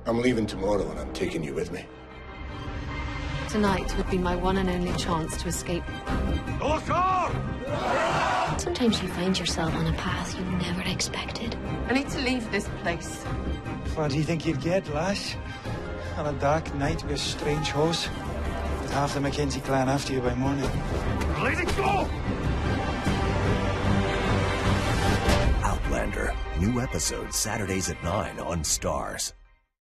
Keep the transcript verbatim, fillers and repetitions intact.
I'm leaving tomorrow, and I'm taking you with me. Tonight would be my one and only chance to escape. Sometimes you find yourself on a path you never expected. I need to leave this place. What do you think you'd get, lass? On a dark night with a strange horse? With half the Mackenzie clan after you by morning. Let it go! Outlander. New episodes Saturdays at nine on Stars.